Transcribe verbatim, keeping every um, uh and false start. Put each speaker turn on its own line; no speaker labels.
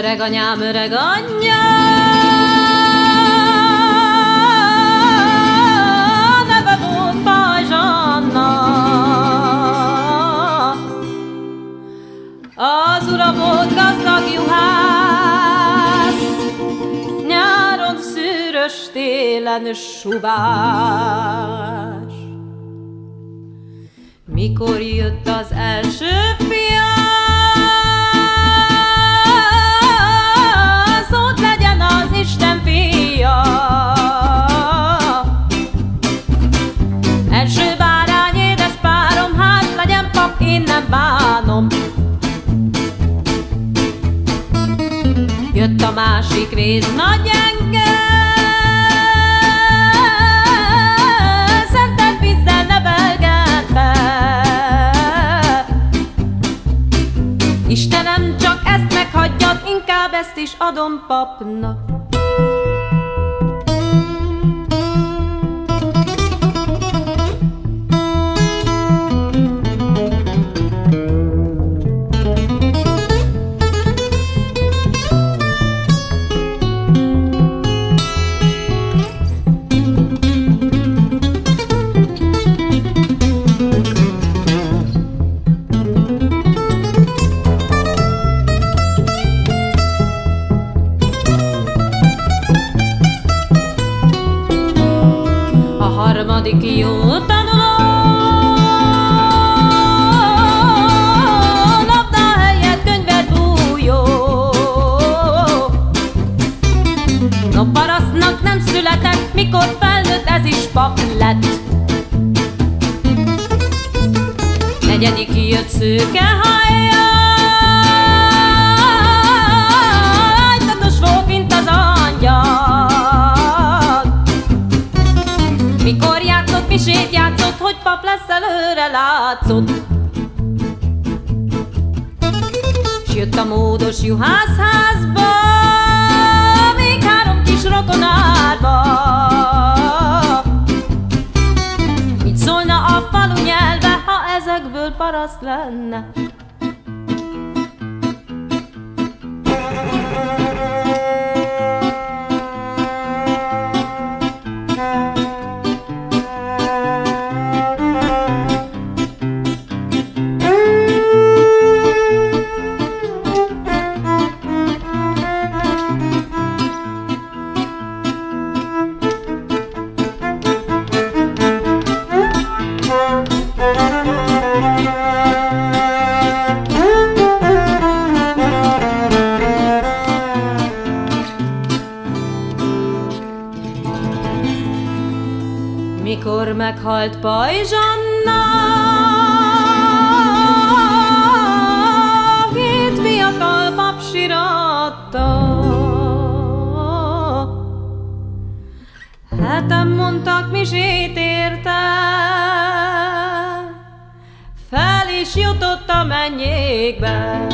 Öreg anyám, öreg anyja, neve volt Pajzs Anna. Az ura volt gazdag juhász, nyáron szűrös, télen subás. Mikor jött az első fia, szót legyen az Isten fia. Első bárány, édes párom, hát legyen pap, én nem bánom. Jött a másik rész, nagy gyenge, szentelt vízzel nevelgette. Istenem, csak ezt meghagyjad, inkább ezt is adom papnak. Harmadik jó tanuló, labda helyett könyvet bújó. No, parasztnak nem született, mikor felnőtt, ez is pap lett. Negyedik jött szőke hajjal, ágytatos volt, mint az angyal. Mikor játszott, misét játszott, hogy pap lesz, előre látszott. S jött a módos juhászházba, még három kis rokonárba. Így szólna a falu nyelve, ha ezekből paraszt lenne. Mikor meghalt Pajzs Anna, hét fiatal pap siratta. Heten mondtak misét érte, fel is jutott a mennyékbe.